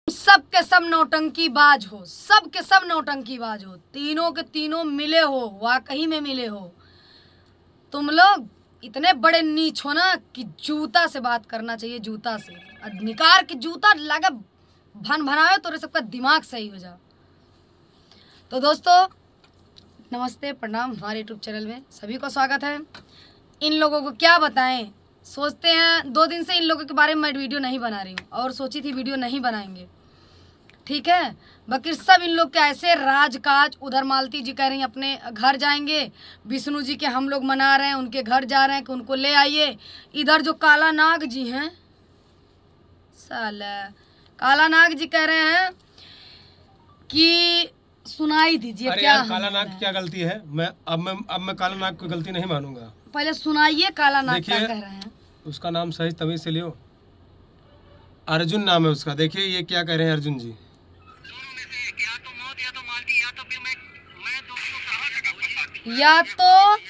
सब के सब नौटंकी बाज हो, सब के सब नौटंकी बाज हो, तीनों के तीनों मिले हो, वाकई में मिले हो। तुम लोग इतने बड़े नीच हो ना कि जूता से बात करना चाहिए, जूता से निकार के जूता लगा भन भनाओ तो सबका दिमाग सही हो जाओ। तो दोस्तों नमस्ते, प्रणाम, हमारे यूट्यूब चैनल में सभी को स्वागत है। इन लोगों को क्या बताएं, सोचते हैं 2 दिन से इन लोगों के बारे में मैं वीडियो नहीं बना रही हूँ और सोची थी वीडियो नहीं बनाएंगे, ठीक है। बाकी सब इन लोग के ऐसे राजकाज। उधर मालती जी कह रही हैं अपने घर जाएंगे, विष्णु जी के हम लोग मना रहे हैं, उनके घर जा रहे हैं कि उनको ले आइए। इधर जो काला नाग जी हैं, साला काला नाग जी कह रहे हैं कि सुनाई दीजिए क्या काला नाग की क्या गलती है। मैं काला नाग की गलती नहीं मानूंगा। पहले सुनाइए काला नाग क्या कह रहे हैं। उसका नाम सही तमीज से लियो, अर्जुन नाम है उसका। देखिए ये क्या कह रहे हैं अर्जुन जी। या तो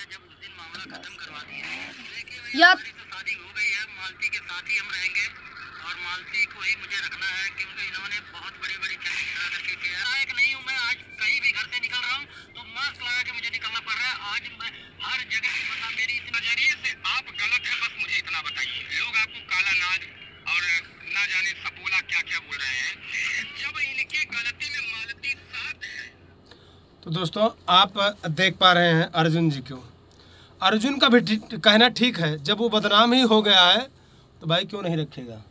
शादी हो गई है, मालती के साथ ही हम रहेंगे और मालती को ही मुझे रखना है क्योंकि इन्होंने बहुत बड़ी चर्चा करा रखी थी। एक नहीं हूँ मैं, आज कहीं भी घर से निकल रहा हूँ तो मास्क लगा के मुझे निकलना पड़ रहा है। आज मैं हर जगह की बता, मेरी इस नजरिए से आप गलत है, बस मुझे इतना बताइए। लोग आपको काला नाग और ना जाने सपोला क्या क्या बोल रहे हैं, जब इनकी गलती में मालती साथ है। तो दोस्तों आप देख पा रहे हैं अर्जुन जी को। अर्जुन का भी कहना ठीक है, जब वो बदनाम ही हो गया है तो भाई क्यों नहीं रखेगा।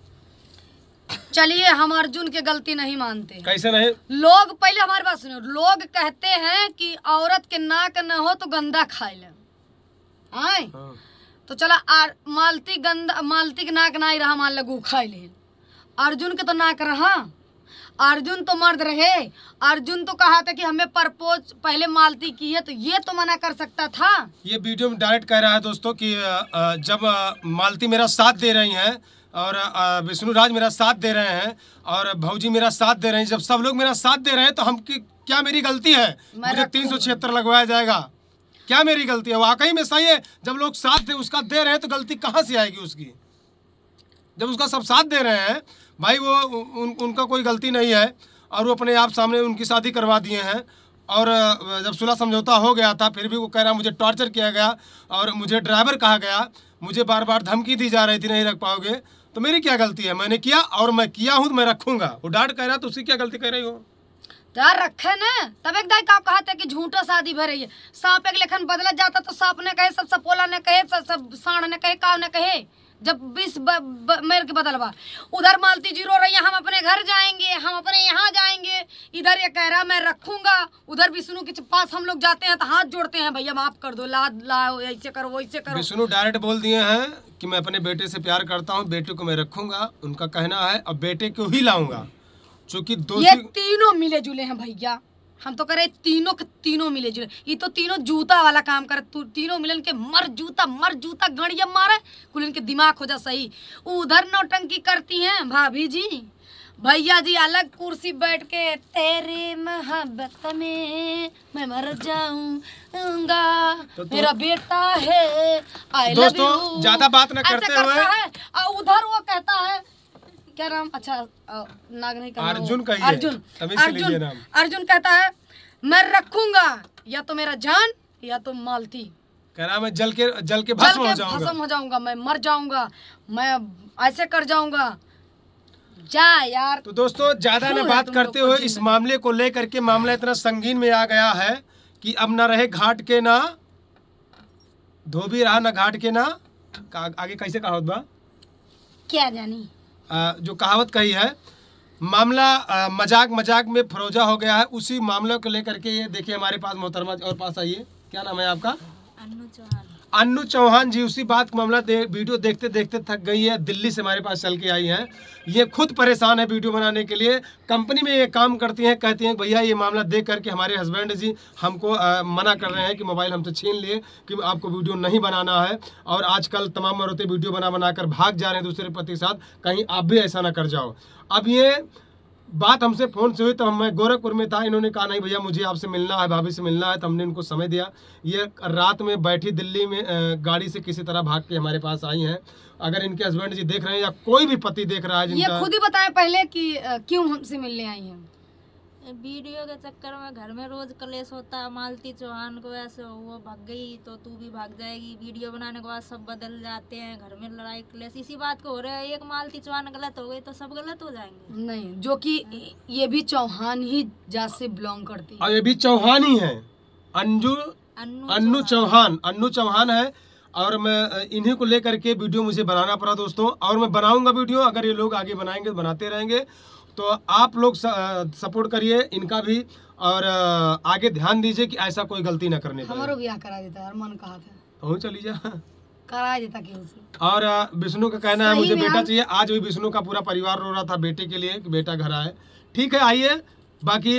चलिए हम अर्जुन की गलती नहीं मानते। कैसे नहीं? लोग पहले हमारी बात सुनो। लोग कहते हैं कि औरत के नाक न हो तो गंदा खाए ले। हाँ। तो चला मालती के नाक ना ही रहा, मान लगू खाए ले। अर्जुन के तो नाक रहा, अर्जुन तो मर्द रहे। अर्जुन तो कहा था कि हमें प्रपोज पहले मालती की है, तो ये तो मना कर सकता था। ये वीडियो में डायरेक्ट कह रहा है दोस्तों कि जब मालती मेरा साथ दे रही हैं और विष्णु राज मेरा साथ दे रहे हैं और भौजी मेरा साथ दे रहे हैं, जब सब लोग मेरा साथ दे रहे हैं तो हम क्या मेरी गलती है? मुझे 376 लगवाया जाएगा, क्या मेरी गलती है? वाकई में सही है, जब लोग साथ उसका दे रहे हैं तो गलती कहाँ से आएगी उसकी? जब उसका सब साथ दे रहे हैं भाई, वो उनका कोई गलती नहीं है और वो अपने आप सामने उनकी शादी करवा दिए हैं। और जब सुलह समझौता हो गया था फिर भी वो कह रहा मुझे टॉर्चर किया गया और मुझे ड्राइवर कहा गया, मुझे बार बार धमकी दी जा रही थी नहीं रख पाओगे। तो मेरी क्या गलती है? मैंने किया और मैं किया हूँ, मैं रखूँगा। वो डांट कह रहा तो उसकी क्या गलती कह रही हो? यार रखे न, तब एक दाई का कहा था कि झूठा शादी भर रही है। सांप एक लेखन बदला जाता तो सांप ने कहे, सब सपोला ने कहे, सब सांड ने कहे, काव ने कहे, जब 20 मेर के बदलवा। उधर मालती जी रो रही है हम अपने घर जाएंगे, हम अपने यहाँ जाएंगे। इधर ये कह रहा मैं रखूंगा। उधर विष्णु के पास हम लोग जाते हैं तो हाथ जोड़ते हैं, भैया माफ कर दो, लाओ ऐसे करो वैसे करो। विष्णु डायरेक्ट बोल दिए हैं कि मैं अपने बेटे से प्यार करता हूँ, बेटे को मैं रखूंगा, उनका कहना है, और बेटे को ही लाऊंगा। चूँकि ये तीनों मिले जुले हैं भैया, हम तो करे तीनों के तीनों मिले जुले। ये तो तीनों जूता वाला काम करे, तीनों मिलन के मर जूता गड़िया मारे, कुल इनके दिमाग हो जा सही। उधर नौटंकी करती हैं भाभी जी, भैया जी अलग कुर्सी बैठ के तेरे मोहब्बत में मैं मर जाऊंगा, मेरा बेटा है आई लव यू। दोस्तों ज्यादा बात न करते हुए, उधर वो कहता है क्या नाम, अच्छा नाग नहीं कहना, अर्जुन कहिए, अर्जुन कहता है मैं रखूंगा या तो मेरा जान या तो मालती। कह रहा मैं जल के भस्म हो जाऊंगा, मैं मर जाऊंगा, मैं ऐसे कर जाऊंगा। जा यार। तो दोस्तों ज्यादा न बात करते हुए इस मामले को लेकर के, मामला इतना संगीन में आ गया है कि अब न रहे घाट के ना धोबी, रहा न घाट के ना आगे कैसे कहावत बा क्या जानी, जो कहावत कही है, मामला मजाक में फरोजा हो गया है। उसी मामले को लेकर के ये देखिए हमारे पास मोहतरमा और पास आइए, क्या नाम है आपका? अन्नू चौहान जी। उसी बात का मामला वीडियो देखते देखते थक गई है, दिल्ली से हमारे पास चल के आई हैं। ये खुद परेशान है वीडियो बनाने के लिए। कंपनी में ये काम करती हैं, कहती हैं भैया ये मामला देख करके हमारे हस्बैंड जी हमको मना कर रहे हैं कि मोबाइल हमसे छीन लिए कि आपको वीडियो नहीं बनाना है। और आजकल तमाम औरतें वीडियो बना कर भाग जा रहे हैं दूसरे पति के साथ, कहीं आप भी ऐसा ना कर जाओ। अब ये बात हमसे फ़ोन से हुई तो मैं गोरखपुर में था, इन्होंने कहा नहीं भैया मुझे आपसे मिलना है, भाभी से मिलना है, तो हमने इनको समय दिया। ये रात में बैठी दिल्ली में गाड़ी से किसी तरह भाग के हमारे पास आई हैं। अगर इनके हस्बैंड जी देख रहे हैं या कोई भी पति देख रहा है ये जिनका, खुद ही बताएं पहले कि क्यों हमसे मिलने आई हैं। वीडियो के चक्कर में घर में रोज कलेश होता है। मालती चौहान को ऐसे वो भाग गई तो तू भी भाग जाएगी। वीडियो बनाने के बाद सब बदल जाते हैं, घर में लड़ाई कलेश इसी बात को हो रहा है। एक मालती चौहान गलत हो गई तो सब गलत हो जाएंगे। नहीं, जो कि ये भी चौहान ही जात से बिलोंग करती है। और ये भी चौहान ही है, अन्नू चौहान है। और मैं इन्हीं को लेकर के वीडियो मुझे बनाना पड़ा दोस्तों, और मैं बनाऊंगा वीडियो। अगर ये लोग आगे बनाएंगे बनाते रहेंगे, तो आप लोग सपोर्ट करिए इनका भी, और आगे ध्यान दीजिए कि ऐसा कोई गलती ना करने पाए। हमारो ब्याह करा देता है, मन कहा था तो चली जा करा देता कि उसे। और विष्णु का कहना है सही मुझे में बेटा यार। चाहिए। आज भी विष्णु का पूरा परिवार रो रहा था बेटे के लिए कि बेटा घर आए। ठीक है, आइए। बाकी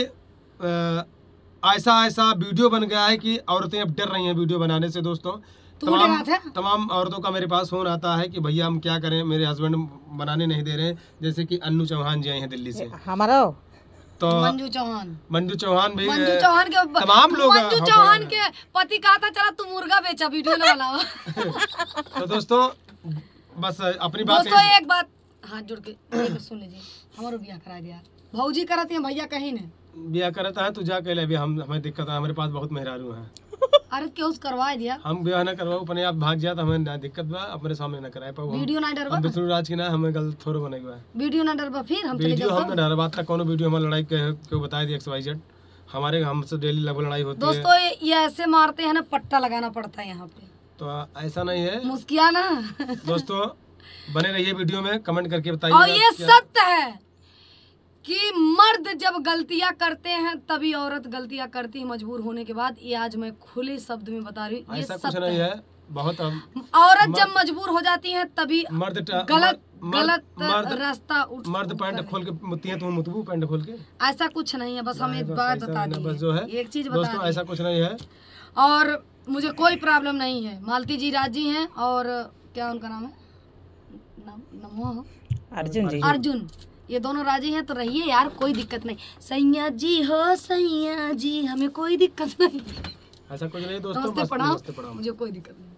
ऐसा वीडियो बन गया है कि औरतें अब डर रही हैं वीडियो बनाने से दोस्तों। तमाम औरतों का मेरे पास फोन आता है कि भैया हम क्या करें, मेरे हस्बैंड बनाने नहीं दे रहे हैं। जैसे कि अन्नू चौहान जी आए हैं दिल्ली से, हमारा तो मंजू चौहान भी मंजू चौहान के तमाम लोग मंजू चौहान के पति कहा था चला तू मुर्गा बेचा वीडियो ना बनाओ। तो दोस्तों बस अपनी बात दोस्तों एक बात हाथ जोड़ के सुन लीजिए, हमारो ब्याह करा दिया। भौजी करती है, भैया कहीं ने ब्याह करता है तो जा के ले। अभी हमें दिक्कत है, हमारे पास बहुत मेहरारू हैं। अरे क्यों करवा दिया, हम ब्याह ना करवाओ, अपने आप भाग जाए तो हमें ना दिक्कत बा, अपने सामने ना कराए पाओ। वीडियो ना डरवा, हम विष्णु राज की ना हमें गलत थोड़ा बनेगा। वीडियो ना डरवा, फिर हम चले वीडियो जाओ। हम ना डर बात तक कोनो वीडियो हमारी लड़ाई क्यों बताए दी XYZ। हमारे हमसे डेली लगभग लड़ाई होती है दोस्तों। ये ऐसे मारते हैं ना, पट्टा लगाना पड़ता है यहाँ पे, तो ऐसा नहीं है मुस्किया ना। दोस्तों। बने रहिए वीडियो में, कमेंट करके बताइए। और ये सत्य है कि मर्द जब गलतियां करते हैं तभी औरत गलतियां करती है मजबूर होने के बाद। ये आज मैं खुले शब्द में बता रही हूँ, ये ऐसा कुछ सत्य नहीं है। बहुत औरत जब मजबूर हो जाती है तभी मर्द गलत रास्ता मर्द पैंट खोल के मुतती है, तुम मुतबू पैंट खोल के। ऐसा कुछ नहीं है, बस हम एक बात बता बस जो है दी, एक चीज दोस्तों, बता ऐसा कुछ नहीं है। और मुझे कोई प्रॉब्लम नहीं है। मालती जी राजी हैं, और क्या उनका नाम है, नमो अर्जुन, ये दोनों राजी हैं। तो रहिए यार, कोई दिक्कत नहीं। सैया जी हो सैया जी, हमें कोई दिक्कत नहीं। ऐसा कुछ नहीं दोस्तों, नमस्ते बस पढ़ाओ, नमस्ते पढ़ाओ। मुझे कोई दिक्कत नहीं।